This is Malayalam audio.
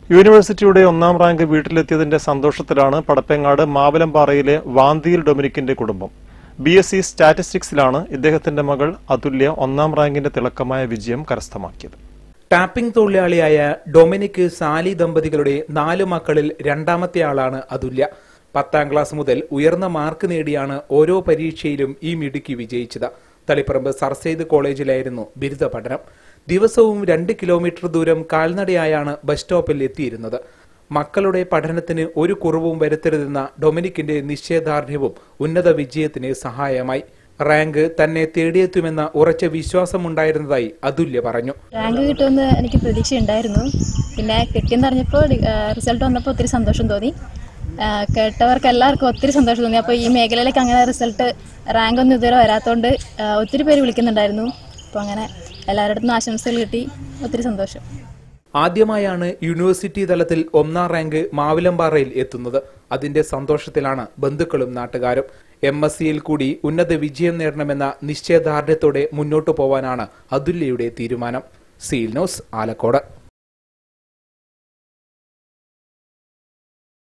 യൂണിവേഴ്സിറ്റിയുടെ 1ാം റാങ്ക് വീട്ടിലെത്തിയതിന്റെ സന്തോഷത്തിലാണ് പടപ്പേങ്ങാട് മാവലംപാറയിലെ വാന്തിയിൽ ഡൊമിനിക്കിന്റെ കുടുംബം. BSc സ്റ്റാറ്റിസ്റ്റിക്സിലാണ് ഇദ്ദേഹത്തിന്റെ മകൾ അതുല്യ 1ാം റാങ്കിന്റെ തിളക്കമായ വിജയം കരസ്ഥമാക്കിയത്. ടാപ്പിംഗ് തൊഴിലാളിയായ ഡൊമിനിക് സാലി ദമ്പതികളുടെ 4 മക്കളിൽ രണ്ടാമത്തെ ആളാണ് അതുല്യ. 10ാം ക്ലാസ് മുതൽ ഉയർന്ന മാർക്ക് നേടിയാണ് ഓരോ പരീക്ഷയിലും ഈ മിടുക്കി വിജയിച്ചത്. തളിപ്പറമ്പ് സർ സെയ്ദ് കോളേജിലായിരുന്നു ബിരുദ പഠനം. ദിവസവും 2 കിലോമീറ്റർ ദൂരം കാൽനടയായാണ് ബസ് സ്റ്റോപ്പിൽ എത്തിയിരുന്നത്. മക്കളുടെ പഠനത്തിന് ഒരു കുറവും വരുത്തരുതെന്ന ഡൊമിനിക്കിന്റെ നിശ്ചയദാർഢ്യവും ഉന്നത വിജയത്തിന് സഹായമായി. റാങ്ക് തന്നെ തേടിയെത്തുമെന്ന ഉറച്ച വിശ്വാസമുണ്ടായിരുന്നതായി അതുല്യ പറഞ്ഞു. റാങ്ക് കിട്ടുമെന്ന് എനിക്ക് പ്രതീക്ഷയുണ്ടായിരുന്നു. പിന്നെ കിട്ടിയെന്ന് അറിഞ്ഞപ്പോൾ റിസൾട്ട് വന്നപ്പോൾ ഒത്തിരി സന്തോഷം തോന്നി. കേട്ടവർക്ക് എല്ലാവർക്കും ഒത്തിരി സന്തോഷം തോന്നി. അപ്പോൾ ഈ മേഖലയിലേക്ക് അങ്ങനെ റിസൾട്ട് റാങ്ക് ഒന്നും ഇതുവരെ വരാത്തതുകൊണ്ട് ഒത്തിരി പേര് വിളിക്കുന്നുണ്ടായിരുന്നു. അപ്പോൾ അങ്ങനെ എല്ലാവരുടെ അടുത്തും ആശംസകൾ കിട്ടി. ഒത്തിരി സന്തോഷം. ആദ്യമായാണ് യൂണിവേഴ്സിറ്റി തലത്തിൽ 1ാം റാങ്ക് മാവിലംപാറയിൽ എത്തുന്നത്. അതിന്റെ സന്തോഷത്തിലാണ് ബന്ധുക്കളും നാട്ടുകാരും. MScയിൽ കൂടി ഉന്നത വിജയം നേടണമെന്ന നിശ്ചയദാർഢ്യത്തോടെ മുന്നോട്ടു പോവാനാണ് അതുല്യയുടെ തീരുമാനം. Seal news, Alakode.